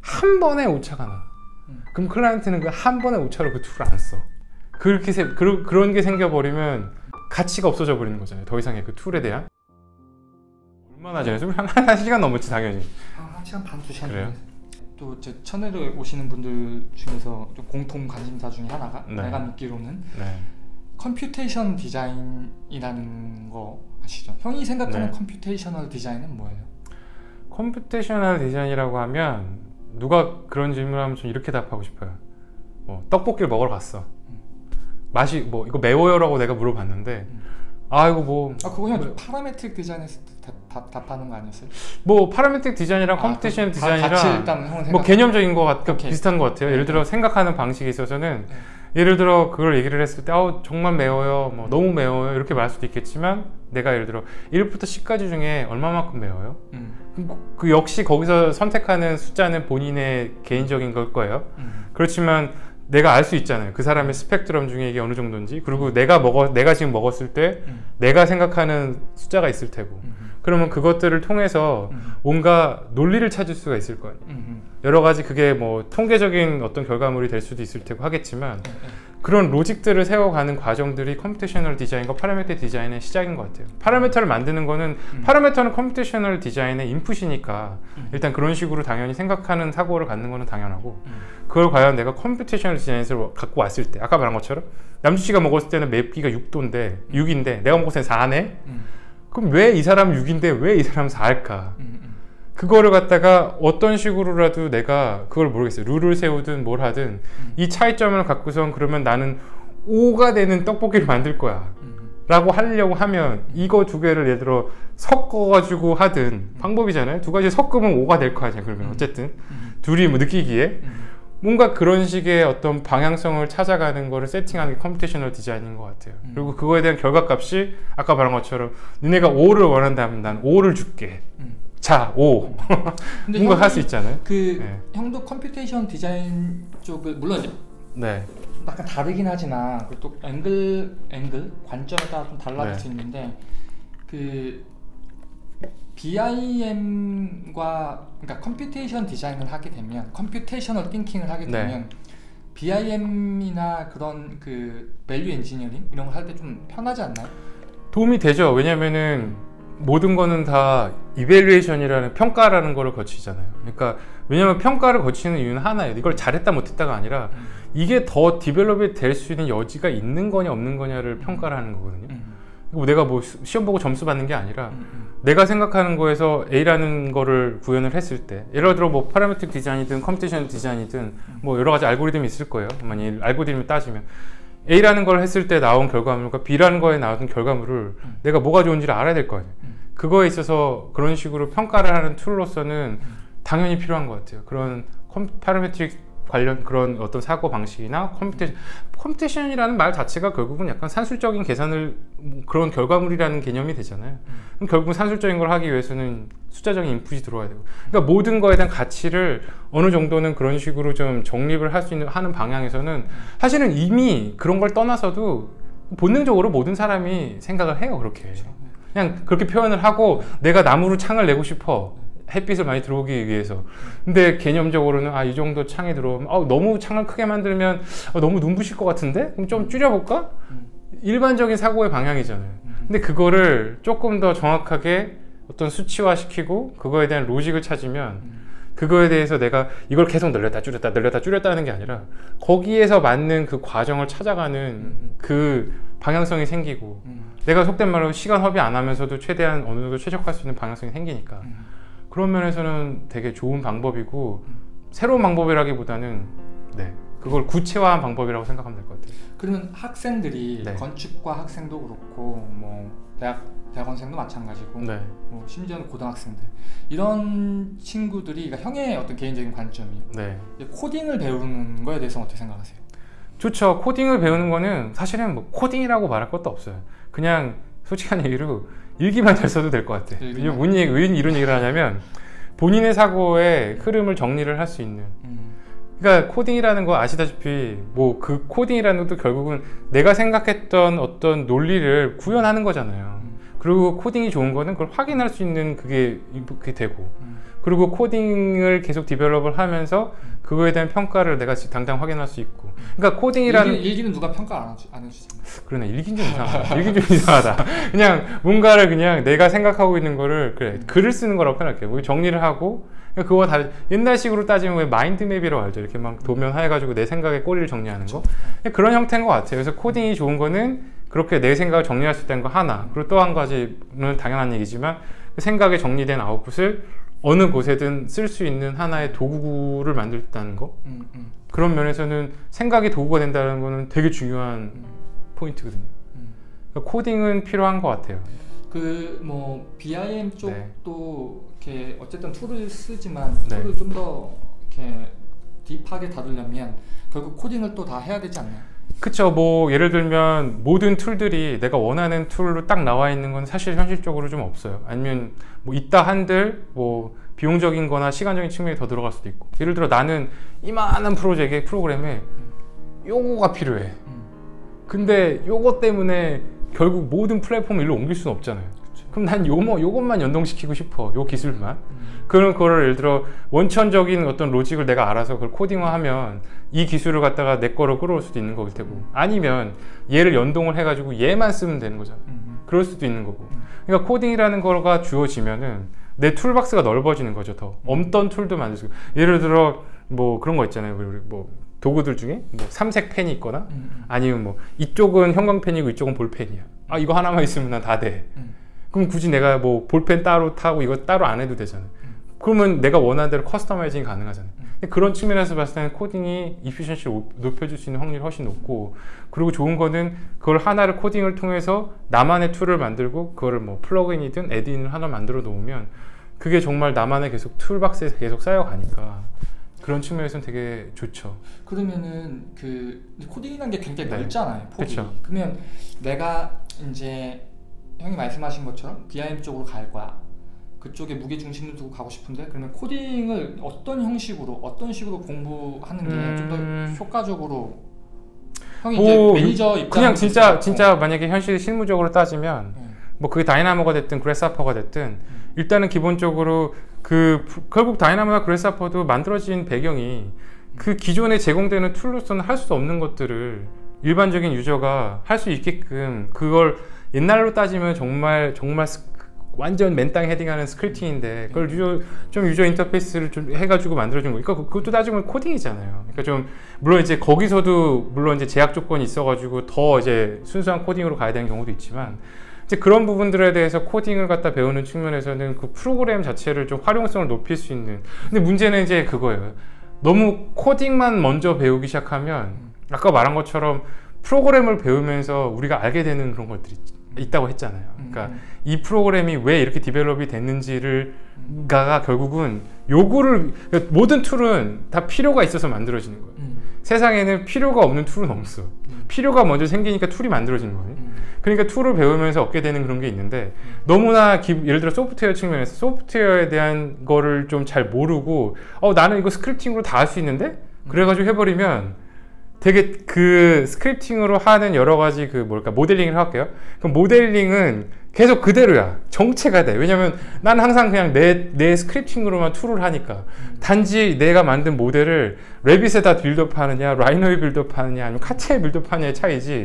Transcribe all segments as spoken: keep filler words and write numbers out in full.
한 번에 오차가 나. 음. 그럼 클라이언트는 그 한 번에 오차로 그 툴을 안 써. 그렇게 세, 그, 그런 게 생겨버리면 가치가 없어져 버리는 거잖아요. 더 이상의 그 툴에 대한. 얼마나 전에? 한, 한 시간 넘었지 당연히. 아, 한 시간 반, 두 시간. 그래요? 또 제 채널에 오시는 분들 중에서 좀 공통 관심사 중에 하나가 네. 내가 듣기로는 네. 컴퓨테이션 디자인이라는 거 아시죠? 형이 생각하는 네. 컴퓨테이셔널 디자인은 뭐예요? 컴퓨테이셔널 디자인이라고 하면 누가 그런 질문을 하면 좀 이렇게 답하고 싶어요. 뭐 떡볶이를 먹으러 갔어. 음. 맛이 뭐 이거 매워요? 라고 내가 물어봤는데 음. 아 이거 뭐 아 그거 형 뭐, 파라메트릭 디자인에서 답, 답, 답하는 거 아니었어요? 뭐 파라메트릭 디자인이랑 아, 컴퓨테이션 다, 같이 디자인이랑 일단 형은 뭐 생각... 개념적인 것 같, 오케이. 비슷한 것 같아요. 네. 예를 들어 생각하는 방식에 있어서는 네. 예를 들어 그걸 얘기를 했을 때 아우 정말 매워요, 뭐 너무 매워요 이렇게 말할 수도 있겠지만 내가 예를 들어 일부터 십까지 중에 얼마만큼 매워요? 음. 그, 그 역시 거기서 선택하는 숫자는 본인의 개인적인 걸 거예요. 음. 그렇지만 내가 알 수 있잖아요. 그 사람의 스펙트럼 중에 이게 어느 정도인지. 그리고 내가 먹어 내가 지금 먹었을 때 음. 내가 생각하는 숫자가 있을 테고. 음. 그러면 그것들을 통해서 음. 뭔가 논리를 찾을 수가 있을 거 아니에요. 음. 여러 가지 그게 뭐 통계적인 어떤 결과물이 될 수도 있을 테고 하겠지만 그런 로직들을 세워가는 과정들이 컴퓨테이셔널 디자인과 파라미터 디자인의 시작인 것 같아요. 파라미터를 만드는 거는 음. 파라미터는 컴퓨테이셔널 디자인의 인풋이니까 음. 일단 그런 식으로 당연히 생각하는 사고를 갖는 거는 당연하고 음. 그걸 과연 내가 컴퓨테이셔널 디자인에서 갖고 왔을 때 아까 말한 것처럼 남주 씨가 먹었을 때는 맵기가 육 도인데 육인데 내가 먹었을 때 사네? 음. 그럼 왜 이 사람은 육인데 왜 이 사람은 사일까? 음. 음. 그거를 갖다가 어떤 식으로라도 내가 그걸 모르겠어요. 룰을 세우든 뭘 하든 음. 이 차이점을 갖고선 그러면 나는 오가 되는 떡볶이를 만들 거야 음. 라고 하려고 하면 이거 두 개를 예를 들어 섞어가지고 하든 음. 방법이잖아요. 두 가지 섞으면 오가 될 거 아니야. 그러면 음. 어쨌든 음. 둘이 뭐 느끼기에 음. 뭔가 그런 식의 어떤 방향성을 찾아가는 거를 세팅하는 게 컴퓨테이셔널 디자인인 것 같아요. 음. 그리고 그거에 대한 결과값이 아까 말한 것처럼 니네가 오를 원한다면 난 오를 줄게. 음. 자, 오. 근데 뭔가 형이 할 수 있잖아요. 그 네. 형도 컴퓨테이션 디자인 쪽을 물론 이제 네. 약간 다르긴 하지만 또 앵글 앵글 관점에 따라 좀 달라질 네. 수 있는데 그 비아이엠과 그러니까 컴퓨테이션 디자인을 하게 되면 컴퓨테이셔널 띵킹을 하게 되면 네. 비아이엠이나 그런 그 밸류 엔지니어링 이런 걸 할 때 좀 편하지 않나요? 도움이 되죠. 왜냐면은 모든 거는 다 이밸류에이션이라는 평가라는 거를 거치잖아요. 그러니까 왜냐면 평가를 거치는 이유는 하나예요. 이걸 잘했다 못했다가 아니라 음. 이게 더 디벨롭이 될 수 있는 여지가 있는 거냐 없는 거냐를 평가를 하는 거거든요. 음. 그리고 내가 뭐 시험 보고 점수 받는 게 아니라 음. 음. 내가 생각하는 거에서 A라는 거를 구현을 했을 때 예를 들어 뭐 파라메트릭 디자인이든 컴퓨테이션 디자인이든 뭐 여러 가지 알고리즘이 있을 거예요. 만약 알고리즘을 따지면 A라는 걸 했을 때 나온 결과물과 B라는 거에 나온 결과물을 음. 내가 뭐가 좋은지를 알아야 될 거 아니에요. 음. 그거에 있어서 그런 식으로 평가를 하는 툴로서는 음. 당연히 필요한 것 같아요. 그런 컴, 파라메트릭 관련 그런 어떤 사고 방식이나 컴퓨테이션, 컴퓨테이션이라는 말 자체가 결국은 약간 산술적인 계산을 그런 결과물이라는 개념이 되잖아요. 음. 그럼 결국은 산술적인 걸 하기 위해서는 숫자적인 인풋이 들어와야 되고, 그러니까 모든 거에 대한 가치를 어느 정도는 그런 식으로 좀 정립을 할 수 있는 하는 방향에서는 사실은 이미 그런 걸 떠나서도 본능적으로 모든 사람이 생각을 해요. 그렇게 그냥 그렇게 표현을 하고 내가 나무로 창을 내고 싶어. 햇빛을 많이 들어오기 위해서. 근데 개념적으로는 아, 이 정도 창이 들어오면 아, 너무 창을 크게 만들면 아, 너무 눈부실 것 같은데? 그럼 좀 줄여볼까? 음. 일반적인 사고의 방향이잖아요. 음. 근데 그거를 조금 더 정확하게 어떤 수치화시키고 그거에 대한 로직을 찾으면 음. 그거에 대해서 내가 이걸 계속 늘렸다 줄였다 늘렸다 줄였다 하는 게 아니라 거기에서 맞는 그 과정을 찾아가는 음. 그 방향성이 생기고 음. 내가 속된 말로 시간 허비 안 하면서도 최대한 어느 정도 최적화할 수 있는 방향성이 생기니까 음. 그런 면에서는 되게 좋은 방법이고 음. 새로운 방법이라기보다는 네 그걸 구체화한 방법이라고 생각하면 될 것 같아요. 그러면 학생들이 네. 건축과 학생도 그렇고 뭐 대학 대학원생도 마찬가지고 네. 뭐 심지어는 고등학생들 이런 친구들이 그러니까 형의 어떤 개인적인 관점이요. 네. 코딩을 배우는 거에 대해서 어떻게 생각하세요? 좋죠. 코딩을 배우는 거는 사실은 뭐 코딩이라고 말할 것도 없어요. 그냥 솔직한 얘기로 일기만 잘 써도 될 것 같아요. 왜, 뭔 얘기, 왜 이런 얘기를 하냐면 본인의 사고의 흐름을 정리를 할 수 있는 음. 그러니까 코딩이라는 거 아시다시피 뭐 그 코딩이라는 것도 결국은 내가 생각했던 어떤 논리를 구현하는 거잖아요. 음. 그리고 코딩이 좋은 거는 그걸 확인할 수 있는 그게, 그게 되고 음. 그리고 코딩을 계속 디벨롭을 하면서 그거에 대한 평가를 내가 당장 확인할 수 있고. 그러니까 코딩이라는 일기, 일기는 누가 평가 안, 하지, 안 해주잖아. 그러네. 일기는 좀 이상하다. 일기 좀 이상하다. 그냥 뭔가를 그냥 내가 생각하고 있는 거를 그래 글을 쓰는 거라고 생각해. 뭐 정리를 하고 그거 다 옛날식으로 따지면 왜 마인드맵이라고 알죠. 이렇게 막 도면 해가지고 내 생각의 꼬리를 정리하는 거. 그런 형태인 것 같아요. 그래서 코딩이 좋은 거는 그렇게 내 생각을 정리할 수 있다는 거 하나. 그리고 또 한 가지는 당연한 얘기지만 그 생각에 정리된 아웃풋을 어느 곳에든 쓸 수 있는 하나의 도구를 만들었다는 거. 음, 음. 그런 면에서는 생각이 도구가 된다는 거는 되게 중요한 음. 포인트거든요. 음. 그러니까 코딩은 필요한 것 같아요. 그 뭐 비아이엠 쪽도 네. 이렇게 어쨌든 툴을 쓰지만 네. 툴을 좀 더 이렇게 딥하게 다루려면 결국 코딩을 또 다 해야 되지 않나요? 그쵸. 뭐 예를 들면 모든 툴들이 내가 원하는 툴로 딱 나와 있는 건 사실 현실적으로 좀 없어요. 아니면 뭐 있다 한들 뭐 비용적인 거나 시간적인 측면이 더 들어갈 수도 있고. 예를 들어 나는 이만한 프로젝트에 프로그램에 요거가 필요해. 음. 근데 요거 때문에 결국 모든 플랫폼을 일로 옮길 수는 없잖아요. 그쵸. 그럼 난 요뭐 요것만 연동시키고 싶어. 요 기술만. 음. 그런 거를 예를 들어 원천적인 어떤 로직을 내가 알아서 그걸 코딩화하면 이 기술을 갖다가 내 거로 끌어올 수도 있는 거일 테고, 아니면 얘를 연동을 해가지고 얘만 쓰면 되는 거잖아. 음. 그럴 수도 있는 거고. 그러니까 코딩이라는 거가 주어지면은 내 툴박스가 넓어지는 거죠. 더 없던 툴도 만들 수 있고. 예를 들어 뭐 그런 거 있잖아요. 우리 뭐 도구들 중에 뭐 삼색 펜이 있거나 음. 아니면 뭐 이쪽은 형광펜이고 이쪽은 볼펜이야. 아 이거 하나만 있으면 난 다 돼. 음. 그럼 굳이 내가 뭐 볼펜 따로 타고 이거 따로 안 해도 되잖아. 음. 그러면 내가 원하는 대로 커스터마이징이 가능하잖아. 음. 그런 측면에서 봤을 때는 코딩이 이피션시를 높여줄 수 있는 확률이 훨씬 높고, 그리고 좋은 거는 그걸 하나를 코딩을 통해서 나만의 툴을 만들고 그거를 뭐 플러그인이든 애드인을 하나 만들어 놓으면 그게 정말 나만의 계속 툴박스에서 계속 쌓여가니까 그런 측면에서는 되게 좋죠. 그러면은 그 코딩이라는 게 굉장히 네. 넓잖아요. 폭이. 그쵸. 그러면 내가 이제 형이 말씀하신 것처럼 비아이엠 쪽으로 갈 거야. 그쪽에 무게 중심을 두고 가고 싶은데, 그러면 코딩을 어떤 형식으로 어떤 식으로 공부하는 게 좀 더 음... 효과적으로, 형이 뭐, 이제 매니저 입장 그냥 진짜 진짜 만약에 현실 실무적으로 따지면 네. 뭐 그게 다이나모가 됐든 그래스하퍼가 됐든 음. 일단은 기본적으로 그 결국 다이나모나 그래스하퍼도 만들어진 배경이 그 기존에 제공되는 툴로서는 할 수 없는 것들을 일반적인 유저가 할 수 있게끔, 그걸 옛날로 따지면 정말 정말 스, 완전 맨땅 헤딩하는 스크립팅인데 그걸 유저 좀 유저 인터페이스를 좀 해가지고 만들어준 거니까 그것도 따지면 코딩이잖아요. 그러니까 좀 물론 이제 거기서도 물론 이제 제약 조건이 있어가지고 더 이제 순수한 코딩으로 가야 되는 경우도 있지만, 이제 그런 부분들에 대해서 코딩을 갖다 배우는 측면에서는 그 프로그램 자체를 좀 활용성을 높일 수 있는. 근데 문제는 이제 그거예요. 너무 코딩만 먼저 배우기 시작하면 아까 말한 것처럼 프로그램을 배우면서 우리가 알게 되는 그런 것들이 있다고 했잖아요. 그러니까 음. 이 프로그램이 왜 이렇게 디벨롭이 됐는지를 가가 결국은 요구를, 그러니까 모든 툴은 다 필요가 있어서 만들어지는 거예요. 음. 세상에는 필요가 없는 툴은 없어. 음. 필요가 먼저 생기니까 툴이 만들어지는 거예요. 음. 그러니까 툴을 배우면서 얻게 되는 그런 게 있는데, 너무나 기, 예를 들어 소프트웨어 측면에서 소프트웨어에 대한 거를 좀 잘 모르고 어 나는 이거 스크립팅으로 다 할 수 있는데? 그래가지고 해버리면 되게 그 스크립팅으로 하는 여러 가지 그 뭘까 모델링을 할게요. 그럼 모델링은 계속 그대로야. 정체가 돼. 왜냐면 난 항상 그냥 내, 내 스크립팅으로만 툴을 하니까. 단지 내가 만든 모델을 레빗에다 빌드업 하느냐, 라이노에 빌드업 하느냐, 아니면 카트에 빌드업 하느냐의 차이지,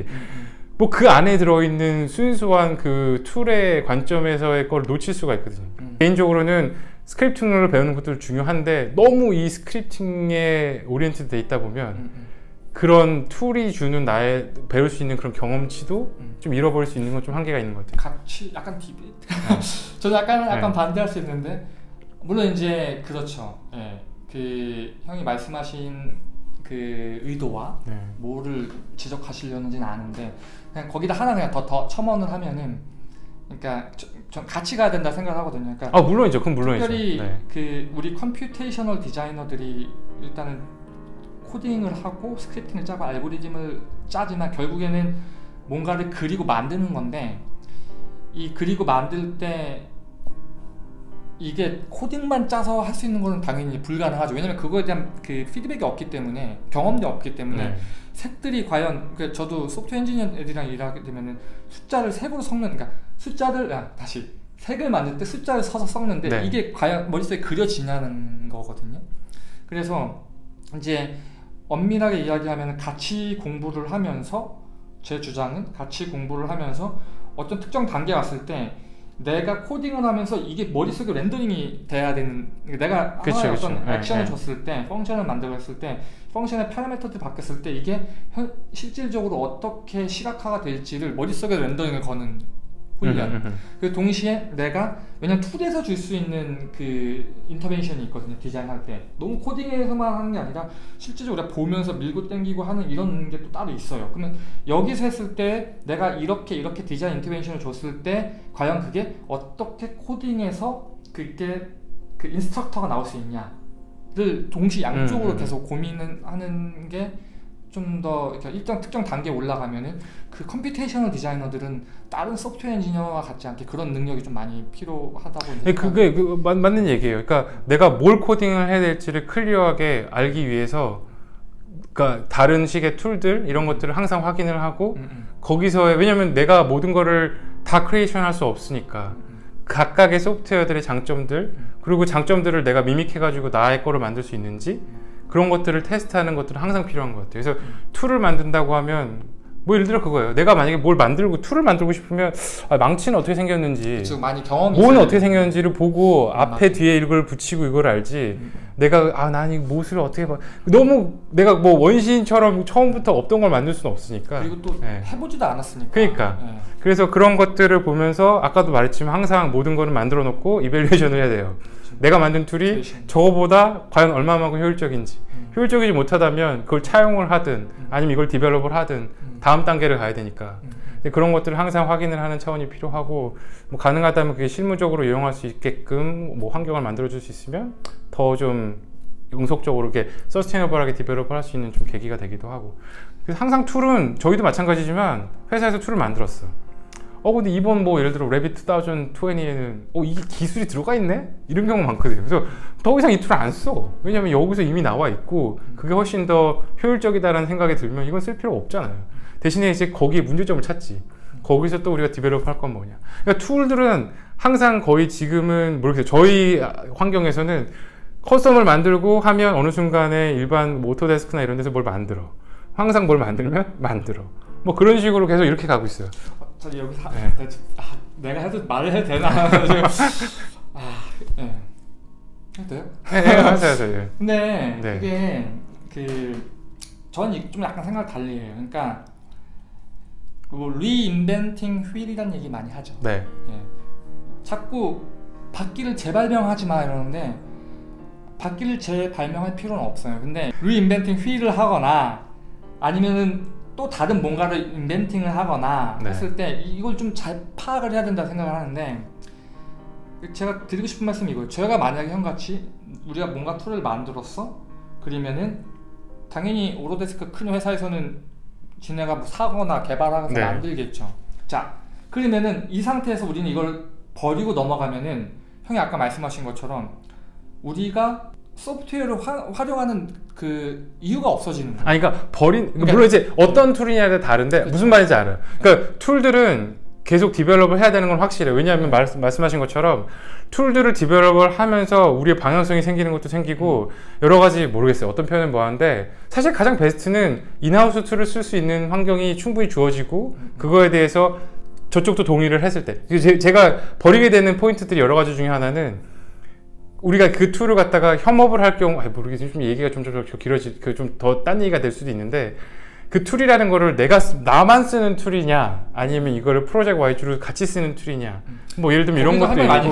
뭐 그 안에 들어있는 순수한 그 툴의 관점에서의 걸 놓칠 수가 있거든요. 음. 개인적으로는 스크립팅을 배우는 것도 중요한데 너무 이 스크립팅에 오리엔티드 돼 있다 보면 음. 음. 그런 툴이 주는 나의 배울 수 있는 그런 경험치도 음. 좀 잃어버릴 수 있는 건 좀 한계가 있는 것 같아요. 같이 약간 디베이트. 저는 약간 약간 네. 반대할 수 있는데, 물론 이제 그렇죠. 예. 그 형이 말씀하신 그 의도와 네. 뭐를 지적하시려는지는 아는데, 그냥 거기다 하나 그냥 더 더 첨언을 하면은, 그러니까 저, 전 같이 가야 된다 생각하거든요. 그러니까 아 물론이죠. 그건 물론이죠. 특별히 네. 그 우리 컴퓨테이셔널 디자이너들이 일단은 코딩을 하고 스크립팅을 짜고 알고리즘을 짜지만 결국에는 뭔가를 그리고 만드는 건데, 이 그리고 만들 때 이게 코딩만 짜서 할 수 있는 거는 당연히 불가능하죠. 왜냐면 그거에 대한 그 피드백이 없기 때문에, 경험도 없기 때문에. 네. 색들이 과연, 그러니까 저도 소프트웨어 엔지니어 애들이랑 일하게 되면은 숫자를 색으로 섞는, 그러니까 숫자를 아, 다시 색을 만들 때 숫자를 써서 섞는데 네. 이게 과연 머릿속에 그려지냐는 거거든요. 그래서 이제 엄밀하게 이야기하면 같이 공부를 하면서 제 주장은 같이 공부를 하면서 어떤 특정 단계에 왔을 때 내가 코딩을 하면서 이게 머릿속에 렌더링이 돼야 되는, 내가 그쵸, 하나의 그쵸. 어떤 네, 액션을 네. 줬을 때, 펑션을 만들었을 때 펑션의 파라미터들이 바뀌었을 때 이게 현, 실질적으로 어떻게 시각화가 될지를 머릿속에 렌더링을 거는 훈련. 음, 음, 음. 그 동시에 내가, 왜냐면 툴에서 줄 수 있는 그 인터벤션이 있거든요. 디자인할 때 너무 코딩에서만 하는 게 아니라 실제적으로 우리가 보면서 밀고 당기고 하는 이런 게 또 따로 있어요. 그러면 여기서 했을 때 내가 이렇게 이렇게 디자인 인터벤션을 줬을 때 과연 그게 어떻게 코딩에서 그게 그 인스트럭터가 나올 수 있냐를 동시 양쪽으로 음, 음. 계속 고민을 하는 게 좀 더 일정 특정 단계에 올라가면은 그 컴퓨테이셔널 디자이너들은 다른 소프트웨어 엔지니어와 같지 않게 그런 능력이 좀 많이 필요하다고 이제 네, 그게 그, 맞, 맞는 얘기예요. 그러니까 내가 뭘 코딩을 해야 될지를 클리어하게 알기 위해서, 그러니까 다른 식의 툴들 이런 것들을 항상 확인을 하고 음, 음. 거기서의, 왜냐면 내가 모든 거를 다 크리에이션 할 수 없으니까 음, 각각의 소프트웨어들의 장점들, 음. 그리고 장점들을 내가 미믹해가지고 나의 거를 만들 수 있는지 그런 것들을 테스트하는 것들은 항상 필요한 것 같아요. 그래서 툴을 만든다고 하면 뭐 예를 들어 그거예요. 내가 만약에 뭘 만들고 툴을 만들고 싶으면 아, 망치는 어떻게 생겼는지, 그쵸, 많이 경험이 뭐는 있어야 어떻게 생겼는지를 보고 음, 앞에 맞아요. 뒤에 이걸 붙이고 이걸 알지. 음. 내가 아 난 이 못을 어떻게 봐, 너무 내가 뭐 원시인처럼 처음부터 없던 걸 만들 수는 없으니까. 그리고 또 네. 해보지도 않았으니까. 그러니까. 네. 그래서 그런 것들을 보면서 아까도 말했지만 항상 모든 거는 만들어 놓고 이밸류에이션을 해야 돼요. 내가 만든 툴이 이밸류에이션. 저거보다 과연 얼마만큼 효율적인지, 음. 효율적이지 못하다면 그걸 차용을 하든 음. 아니면 이걸 디벨롭을 하든 음. 다음 단계를 가야 되니까. 음. 근데 그런 것들을 항상 확인을 하는 차원이 필요하고, 뭐 가능하다면 그게 실무적으로 이용할 수 있게끔 뭐 환경을 만들어 줄 수 있으면 더 좀 응속적으로 이렇게 서스테이너블하게 디벨롭을 할 수 있는 좀 계기가 되기도 하고. 그래서 항상 툴은 저희도 마찬가지지만 회사에서 툴을 만들었어. 어 근데 이번 뭐 예를 들어 레빗 이천이십에는 어 이게 기술이 들어가 있네? 이런 경우 많거든요. 그래서 더 이상 이 툴을 안 써. 왜냐면 여기서 이미 나와 있고 그게 훨씬 더 효율적이다라는 생각이 들면 이건 쓸 필요가 없잖아요. 대신에 이제 거기에 문제점을 찾지. 거기서 또 우리가 디벨롭 할 건 뭐냐. 그러니까 툴들은 항상 거의 지금은 모르겠어요. 저희 환경에서는 커스텀을 만들고 하면 어느 순간에 일반 뭐 오토데스크나 이런 데서 뭘 만들어. 항상 뭘 만들면 만들어. 뭐 그런 식으로 계속 이렇게 가고 있어요. 어, 저 여기서 네. 내, 아, 내가 해도 말을 해도 되나? 아, 네. 해도 돼요? 네, 네, 하세요, 하세요. 근데 네. 그게 그 저는 좀 약간 생각을 달리 해요. 그러니까 뭐 리인벤팅 휠이라는 얘기 많이 하죠. 네. 예. 자꾸 바퀴를 재발명하지 마 이러는데 바퀴를 재발명할 필요는 없어요. 근데 리인벤팅 휠을 하거나 아니면은 또 다른 뭔가를 인벤팅을 하거나 네. 했을 때 이걸 좀 잘 파악을 해야 된다 생각을 하는데, 제가 드리고 싶은 말씀이 이거예요. 저희가 만약에 형같이 우리가 뭔가 툴을 만들었어? 그러면은 당연히 오토데스크 큰 회사에서는 지네가 뭐 사거나 개발하거나 네. 만들겠죠. 자, 그러면은 이 상태에서 우리는 이걸 버리고 넘어가면은 형이 아까 말씀하신 것처럼 우리가 소프트웨어를 화, 활용하는 그 이유가 없어지는 거예요. 아니 그러니까 버린 그러니까, 물론 이제 어떤 툴이냐에 다른데 그렇죠. 무슨 말인지 알아요. 그러니까 툴들은 계속 디벨롭을 해야 되는 건 확실해요. 왜냐하면 말, 말씀하신 것처럼 툴들을 디벨롭을 하면서 우리의 방향성이 생기는 것도 생기고 여러 가지 모르겠어요. 어떤 표현은 뭐하는데 사실 가장 베스트는 인하우스 툴을 쓸 수 있는 환경이 충분히 주어지고 그거에 대해서 저쪽도 동의를 했을 때. 제, 제가 버리게 되는 포인트들이 여러 가지 중에 하나는 우리가 그 툴을 갖다가 협업을 할 경우, 아이 모르겠어요. 좀 얘기가 좀, 좀 길어지, 그 좀 더 딴 얘기가 될 수도 있는데, 그 툴이라는 거를 내가, 쓰, 나만 쓰는 툴이냐, 아니면 이거를 프로젝트 와이즈로 같이 쓰는 툴이냐, 뭐 예를 들면 이런 것도 있고.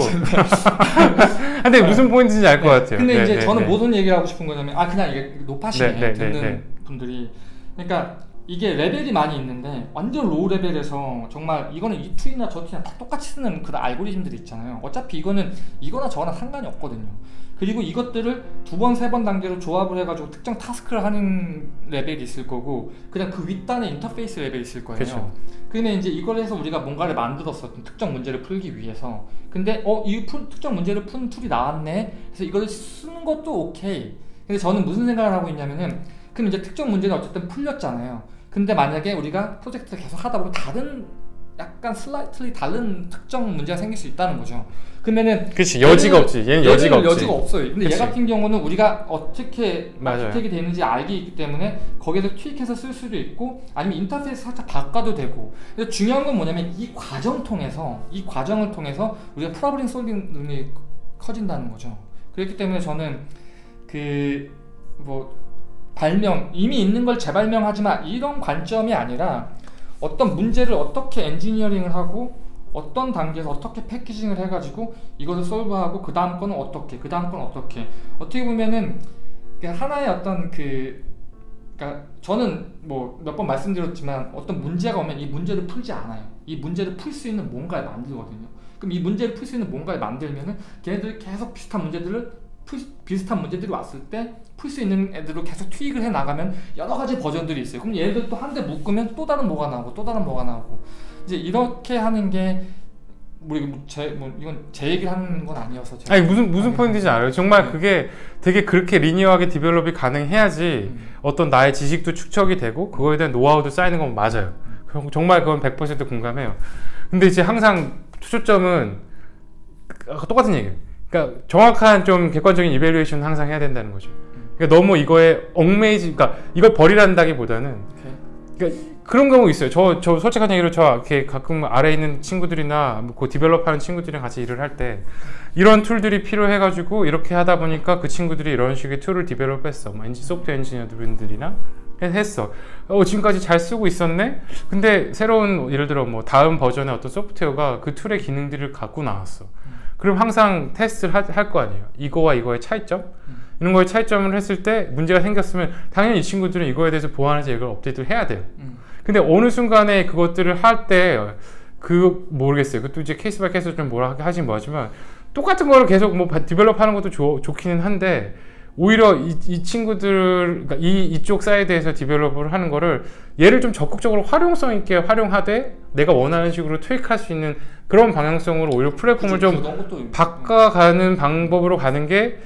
근데 무슨 포인트인지 알 것 네. 같아요. 근데 네, 이제 네, 저는 네. 무슨 얘기를 하고 싶은 거냐면, 아, 그냥 이게 노파시네. 네, 네, 듣는 네, 네. 분들이. 그러니까 이게 레벨이 많이 있는데, 완전 로우 레벨에서 정말 이거는 이 툴이나 저 툴이나 다 똑같이 쓰는 그런 알고리즘들이 있잖아요. 어차피 이거는 이거나 저거나 상관이 없거든요. 그리고 이것들을 두 번, 세 번 단계로 조합을 해가지고 특정 타스크를 하는 레벨이 있을 거고, 그냥 그 윗단에 인터페이스 레벨이 있을 거예요. 그쵸. 근데 이제 이걸 해서 우리가 뭔가를 만들었어. 특정 문제를 풀기 위해서. 근데 어, 이 푼, 특정 문제를 푸는 툴이 나왔네. 그래서 이걸 쓰는 것도 오케이. 근데 저는 무슨 생각을 하고 있냐면은, 그럼 이제 특정 문제는 어쨌든 풀렸잖아요. 근데 만약에 우리가 프로젝트를 계속 하다 보면 다른 약간 슬라이틀리 다른 특정 문제가 생길 수 있다는 거죠. 그러면은 그렇지 여지가 없지. 얘는 여지가 없지. 여지가 없어요. 근데 그치. 얘 같은 경우는 우리가 어떻게 맞아요. 어떻게 되는지 알기 있기 때문에 거기에서 트윅해서 쓸 수도 있고 아니면 인터페이스 살짝 바꿔도 되고. 근데 중요한 건 뭐냐면 이 과정 통해서 이 과정을 통해서 우리가 프로블럼 솔빙 능력이 커진다는 거죠. 그렇기 때문에 저는 그 뭐 발명 이미 있는 걸 재발명하지 마 이런 관점이 아니라 어떤 문제를 어떻게 엔지니어링을 하고 어떤 단계에서 어떻게 패키징을 해가지고 이것을 솔브하고 그 다음 거는 어떻게 그 다음 건 어떻게 어떻게 보면은 하나의 어떤 그 그러니까 저는 뭐 몇 번 말씀드렸지만 어떤 문제가 오면 이 문제를 풀지 않아요. 이 문제를 풀 수 있는 뭔가를 만들거든요. 그럼 이 문제를 풀 수 있는 뭔가를 만들면은 걔네들이 계속 비슷한 문제들을 풀, 비슷한 문제들이 왔을 때 풀 수 있는 애들로 계속 트윅을 해 나가면 여러 가지 버전들이 있어요. 그럼 얘네들 또 한 대 묶으면 또 다른 뭐가 나오고 또 다른 뭐가 나오고 이제 이렇게 하는 게 우리 제 뭐 이건 제 얘기를 하는 건 아니어서 제가 아니 무슨 무슨 포인트인지 알아요. 정말 네. 그게 되게 그렇게 리니어하게 디벨롭이 가능해야지 음. 어떤 나의 지식도 축적이 되고 그거에 대한 노하우도 쌓이는 건 맞아요. 음. 정말 그건 백 퍼센트 공감해요. 근데 이제 항상 초점은 똑같은 얘기예요. 그러니까 정확한 좀 객관적인 이밸류에이션 항상 해야 된다는 거죠. 그러니까 너무 이거에 얽매이지, 그러니까 이걸 버리란다기보다는 그러니까 그런 경우 있어요. 저, 저 솔직한 얘기로 저 이렇게 가끔 아래에 있는 친구들이나 그 디벨롭하는 친구들이랑 같이 일을 할 때 이런 툴들이 필요해가지고 이렇게 하다 보니까 그 친구들이 이런 식의 툴을 디벨롭했어. 뭐 엔진 소프트웨어 엔지니어들이나 했어. 어, 지금까지 잘 쓰고 있었네. 근데 새로운 예를 들어 뭐 다음 버전의 어떤 소프트웨어가 그 툴의 기능들을 갖고 나왔어. 그럼 항상 테스트를 할 거 아니에요. 이거와 이거의 차이점? 이런 거에 차이점을 했을 때 문제가 생겼으면 당연히 이 친구들은 이거에 대해서 보완해서 이걸 업데이트를 해야 돼요. 음. 근데 어느 순간에 그것들을 할 때 그 모르겠어요. 그것도 이제 케이스 바이 케이스로 좀 뭐라 하긴 뭐하지만 똑같은 거를 계속 뭐 디벨롭 하는 것도 좋, 좋기는 한데 오히려 이, 이 친구들, 그러니까 이, 이쪽 사이드에서 디벨롭을 하는 거를 얘를 좀 적극적으로 활용성 있게 활용하되 내가 원하는 식으로 트윅할 수 있는 그런 방향성으로 오히려 플랫폼을 그치, 좀 바꿔가는 방법으로 가는 게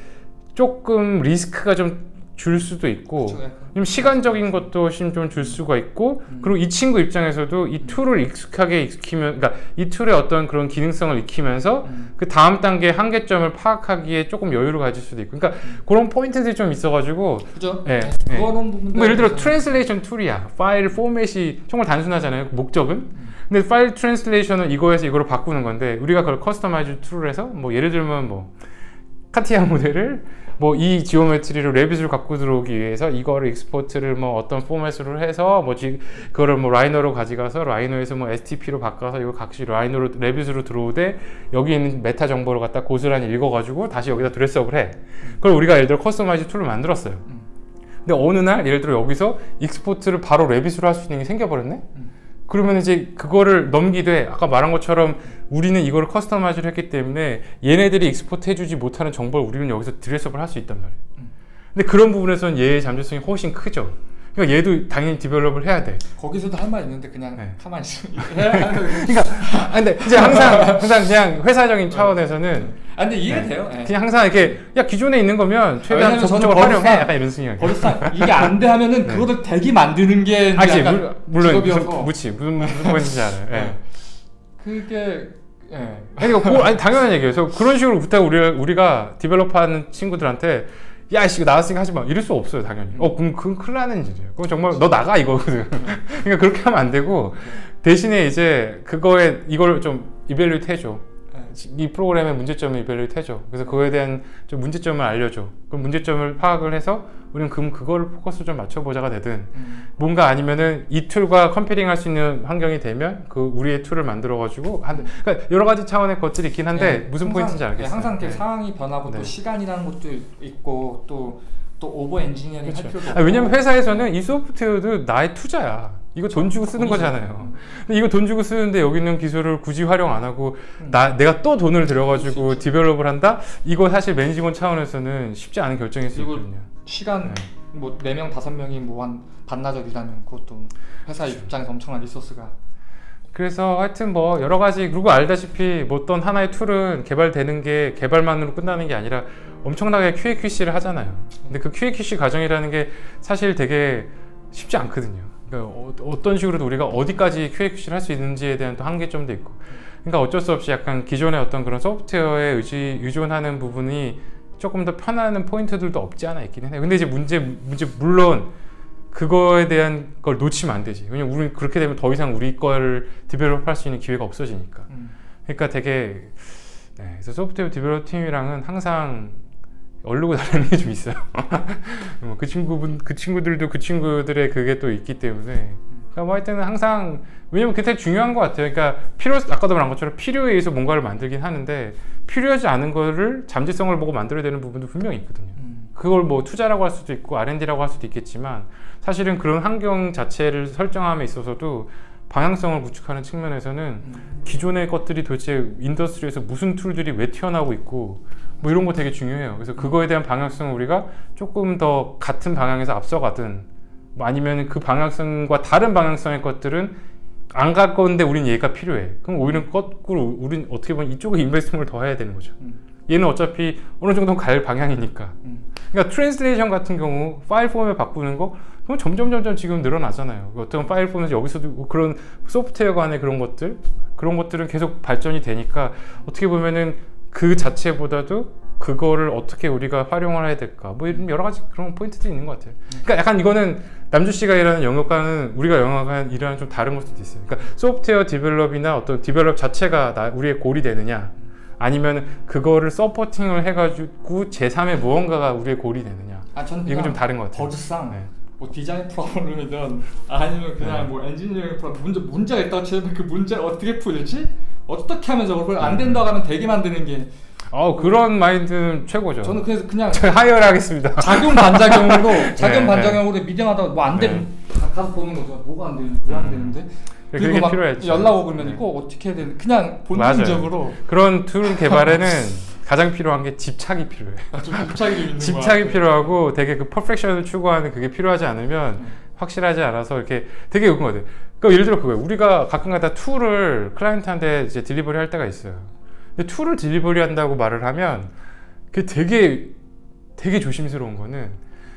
조금 리스크가 좀 줄 수도 있고 좀 시간적인 것도 좀 줄 수가 있고 음. 그리고 이 친구 입장에서도 이 툴을 익숙하게 익히면 그러니까 이 툴의 어떤 그런 기능성을 익히면서 음. 그 다음 단계의 한계점을 파악하기에 조금 여유를 가질 수도 있고 그러니까 음. 그런 포인트들이 좀 있어가지고 그죠? 네, 네. 네. 그런 부분도 뭐 예를 들어 트랜슬레이션 툴이야. 파일 포맷이 정말 단순하잖아요. 목적은. 음. 근데 파일 트랜슬레이션은 이거에서 이거로 바꾸는 건데 우리가 그걸 커스터마이즈 툴을 해서 뭐 예를 들면 뭐 카티아 모델을 뭐 이 지오메트리로 레빗으로 갖고 들어오기 위해서 이거를 익스포트를 뭐 어떤 포맷으로 해서 뭐 지, 그거를 뭐 라이노로 가져가서 라이노에서 뭐 에스티피로 바꿔서 이거 각시 라이노로 레빗으로 들어오되 여기 있는 메타 정보를 갖다 고스란히 읽어가지고 다시 여기다 드레스업을 해. 그걸 우리가 예를 들어 커스터마이즈 툴을 만들었어요. 근데 어느 날 예를 들어 여기서 익스포트를 바로 레빗으로 할 수 있는 게 생겨버렸네. 그러면 이제 그거를 넘기되 아까 말한 것처럼 우리는 이거를 커스터마이즈를 했기 때문에 얘네들이 익스포트 해주지 못하는 정보를 우리는 여기서 드레스업을 할 수 있단 말이에요. 음. 근데 그런 부분에서는 얘의 잠재성이 훨씬 크죠. 그러니까 얘도 당연히 디벨롭을 해야 돼. 거기서도 할 말 있는데 그냥 네. 가만히 있어. 그러니까 아, 근데 이제 항상 항상 그냥 회사적인 차원에서는 아 근데 이해돼요. 네. 그냥 항상 이렇게 야 기존에 있는 거면 최대한 아, 적극적으로 활용해. 약간 이런 생각이에요. 버릇상 이게 안 돼 하면은 네. 그거를 되게 만드는 게 아, 약간 물론 무슨 무치 무슨 무슨 포인트인지 알아요. 네. 그게 예. 그러니까 그, 아니 당연한 얘기예요. 그래서 그런 식으로 그때 우리 우리가 디벨롭하는 친구들한테 야, 씨, 이거 나왔으니까 하지 마. 이럴 수 없어요, 당연히. 어, 그럼 그건 큰일 나는 일이에요. 그건 정말 너 나가 이거거든. 그러니까 그렇게 하면 안 되고 대신에 이제 그거에 이걸 좀 이밸류에이트 해줘. 이 프로그램의 문제점을 이밸류에이트 해줘. 그래서 그거에 대한 좀 문제점을 알려줘. 그럼 문제점을 파악을 해서 우리는 그럼 그거를 포커스 좀 맞춰보자가 되든 음. 뭔가 아니면은 이 툴과 컴페링 할 수 있는 환경이 되면 그 우리의 툴을 만들어가지고 한, 그러니까 여러 가지 차원의 것들이 있긴 한데 네, 무슨 항상, 포인트인지 알겠어요. 네, 항상 네. 상황이 변하고 네. 또 시간이라는 것도 있고 또 또 오버 엔지니어링 그렇죠. 할 필요도 없고. 왜냐면 회사에서는 이 소프트웨어도 나의 투자야. 이거 돈 주고 쓰는 거잖아요. 근데 이거 돈 주고 쓰는데 여기 있는 기술을 굳이 활용 안 하고 음. 나 내가 또 돈을 들여가지고 그치, 디벨롭을 한다? 이거 사실 매니지먼트 차원에서는 쉽지 않은 결정일 수 있거든요. 시간 네. 뭐 네 명 다섯 명이 뭐 한 반나절 일하면 그것도 회사 그치. 입장에서 엄청난 리소스가. 그래서 하여튼 뭐 여러 가지 그리고 알다시피 뭐 어떤 하나의 툴은 개발되는 게 개발만으로 끝나는 게 아니라 엄청나게 큐에이큐씨를 하잖아요. 근데 그 큐에이큐씨 과정이라는 게 사실 되게 쉽지 않거든요. 그러니까 어, 어떤 식으로도 우리가 어디까지 큐에이큐씨를 할 수 있는지에 대한 또 한계점도 있고, 그러니까 어쩔 수 없이 약간 기존의 어떤 그런 소프트웨어에 의지, 의존하는 부분이 조금 더 편하는 포인트들도 없지 않아 있기는 해요. 근데 이제 문제, 문제 물론 그거에 대한 걸 놓치면 안 되지. 왜냐면 우리 그렇게 되면 더 이상 우리 걸 디벨롭할 수 있는 기회가 없어지니까. 음. 그러니까 되게 네, 그래서 소프트웨어 디벨롭 팀이랑은 항상 얼르고 다니는 게 좀 있어요. 그 친구분, 그 친구들도 그 친구들의 그게 또 있기 때문에. 그러니까 뭐 하여튼 항상, 왜냐면 그게 되게 중요한 것 같아요. 그러니까 필요, 아까도 말한 것처럼 필요에 의해서 뭔가를 만들긴 하는데 필요하지 않은 거를 잠재성을 보고 만들어야 되는 부분도 분명히 있거든요. 음. 그걸 뭐 투자라고 할 수도 있고 알 앤 디라고 할 수도 있겠지만 사실은 그런 환경 자체를 설정함에 있어서도 방향성을 구축하는 측면에서는 음. 기존의 것들이 도대체 인더스트리에서 무슨 툴들이 왜 튀어나오고 있고 뭐 이런 거 되게 중요해요. 그래서 그거에 대한 방향성을 우리가 조금 더 같은 방향에서 앞서가든 뭐 아니면 그 방향성과 다른 방향성의 것들은 안 갈 건데 우린 얘가 필요해. 그럼 오히려 거꾸로 우린 어떻게 보면 이쪽에 인베스트먼트를 더 해야 되는 거죠. 음. 얘는 어차피 어느 정도 갈 방향이니까. 음. 그러니까 트랜스레이션 같은 경우 파일 포맷 바꾸는 거 그럼 점점 점점 지금 늘어나잖아요. 어떤 파일 포맷 여기서도 그런 소프트웨어 간의 그런 것들 그런 것들은 계속 발전이 되니까 어떻게 보면은 그 자체보다도 그거를 어떻게 우리가 활용을 해야 될까 뭐 이런 여러 가지 그런 포인트들이 있는 것 같아요. 그러니까 약간 이거는 남주 씨가 일하는 영역과는 우리가 영역과는 일하는 좀 다른 걸 수도 있어요. 그러니까 소프트웨어 디벨롭이나 어떤 디벨롭 자체가 나, 우리의 골이 되느냐 아니면 그거를 서포팅을 해가지고 제삼의 무언가가 우리의 골이 되느냐. 아, 저는 이건 좀 다른 것 같아요. 버즈상 네. 뭐 디자인 프로그램이든 아니면 그냥 네. 뭐 엔지니어링 프로그램 문제 문제가 있다고 치면 그 문제를 어떻게 풀지? 어떻게 하면 저걸 안 된다고 하면 되게 만드는 게 어 그런 마인드는 최고죠. 저는 그래서 그냥 저 하이어를 하겠습니다. 작용 반작용으로 작용 네, 반작용으로 미팅하다 뭐 안 되면 네. 가서 보는 거죠. 뭐가 안 되는지 왜 안 음. 되는데 그게 그리고 막 필요했죠. 연락 오고 그러면 네. 이거 어떻게 해야 되는 그냥 본능적으로 그런 툴 개발에는 가장 필요한 게 집착이 필요해. 좀 집착이 좀 있는 집착이 것 필요하고 되게 그 퍼펙션을 추구하는 그게 필요하지 않으면 음. 확실하지 않아서 이렇게 되게 그런 거 같아요. 그러니까 예를 들어 그거예요. 우리가 가끔가다 툴을 클라이언트한테 이제 딜리버리 할 때가 있어요. 근데 툴을 딜리버리 한다고 말을 하면 그게 되게 되게 조심스러운 거는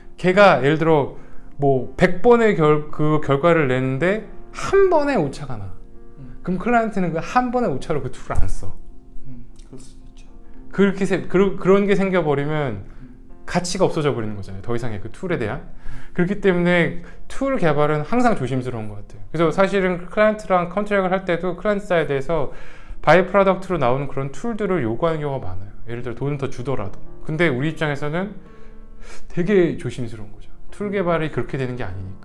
걔가 예를 들어 뭐 백 번의 결, 그 결과를 내는데 한 번에 오차가 나. 음. 그럼 클라이언트는 그 한 번의 오차로 그 툴을 안 써. 음, 그럴 수도 있죠. 그렇게 세, 그, 그런 게 생겨버리면 가치가 없어져 버리는 거잖아요. 더 이상의 그 툴에 대한. 그렇기 때문에 툴 개발은 항상 조심스러운 것 같아요. 그래서 사실은 클라이언트랑 컨트랙을 할 때도 클라이언트 사이드에서 바이 프로덕트로 나오는 그런 툴들을 요구하는 경우가 많아요. 예를 들어 돈을 더 주더라도. 근데 우리 입장에서는 되게 조심스러운 거죠. 툴 개발이 그렇게 되는 게 아니니까.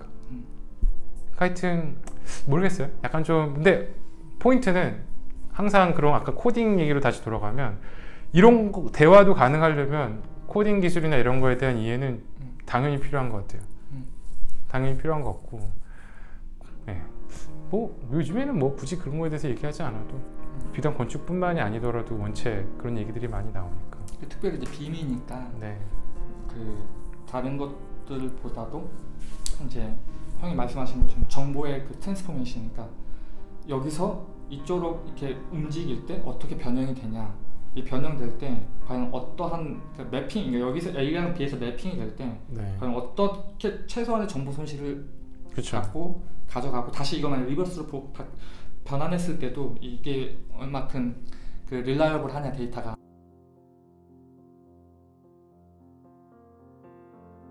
하여튼 모르겠어요. 약간 좀 근데 포인트는 항상 그런 아까 코딩 얘기로 다시 돌아가면 이런 거, 대화도 가능하려면 코딩 기술이나 이런 거에 대한 이해는 당연히 필요한 것 같아요. 당연히 필요한 것 같고 네. 뭐 요즘에는 뭐 굳이 그런 거에 대해서 얘기하지 않아도 비단 건축뿐만이 아니더라도 원체 그런 얘기들이 많이 나오니까. 특별히 이제 빔이니까 네. 그 다른 것들보다도 이제 형이 말씀하신 것처럼 정보의 그 트랜스포메이션이니까 여기서 이쪽으로 이렇게 움직일 때 어떻게 변형이 되냐. 이 변형될 때 과연 어떠한 그 매핑, 그러니까 여기서 A랑 B에서 매핑이 될 때 네. 과연 어떻게 최소한의 정보 손실을 그쵸. 갖고 가져가고 다시 이것만 리버스로 보- 바- 변환했을 때도 이게 얼마큼 그 릴라이어블 하냐 데이터가